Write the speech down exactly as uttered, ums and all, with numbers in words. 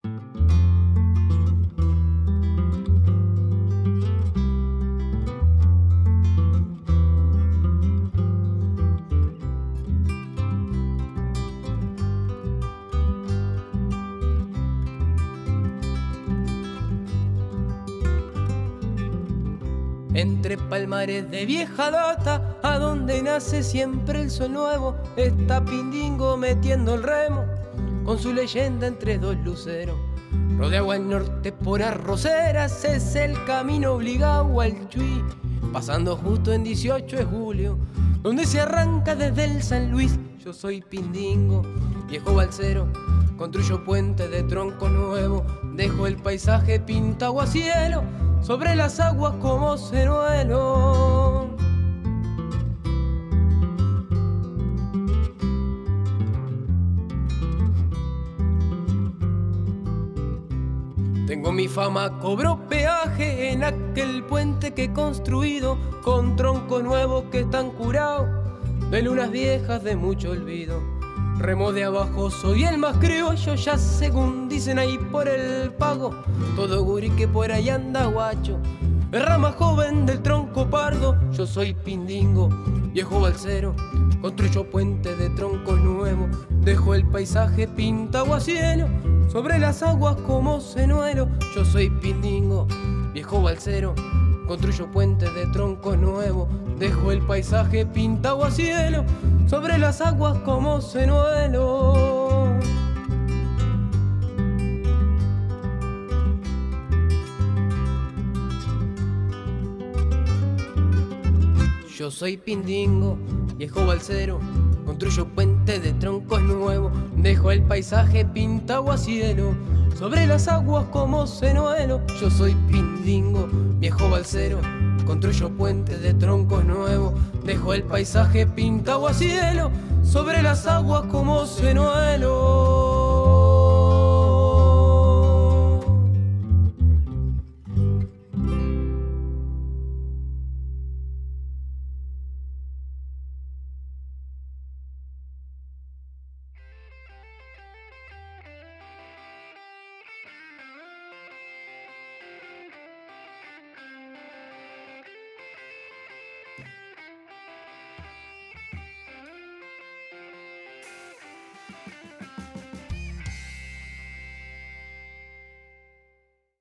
Entre palmares de vieja data, a donde nace siempre el sol nuevo, está Pindingo metiendo el remo, con su leyenda entre dos luceros. Rodeado al norte por arroceras, es el camino obligado al Chuy, pasando justo en dieciocho de julio, donde se arranca desde el San Luis. Yo soy Pindingo, viejo balsero, construyo puentes de tronco nuevo, dejo el paisaje pintado a cielo, sobre las aguas como seruelo. Tengo mi fama, cobro peaje en aquel puente que he construido con troncos nuevos que están curados de lunas viejas de mucho olvido. Remo de abajo, soy el más criollo, ya según dicen ahí por el pago. Todo guri que por ahí anda guacho, el rama joven del tronco pardo. Yo soy Pindingo, viejo balsero, construyo puentes de troncos nuevos, dejo el paisaje pintado a cielo, sobre las aguas como senuelo. Yo soy Pindingo, viejo balsero, construyo puentes de troncos nuevos, dejo el paisaje pintado a cielo, sobre las aguas como senuelo. Yo soy Pindingo, viejo balsero, construyo puentes de troncos nuevos, dejo el paisaje pintado a cielo, sobre las aguas como senuelo. Yo soy Pindingo, viejo balsero, construyo puentes de troncos nuevos, dejo el paisaje pintado a cielo, sobre las aguas como senuelo.